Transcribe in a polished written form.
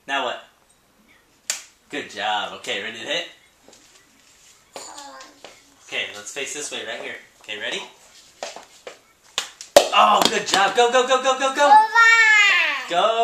Now what? Good job. Okay, ready to hit? Okay, let's face this way right here. Okay, ready? Oh, good job. Go, go, go, go, go, go. Go.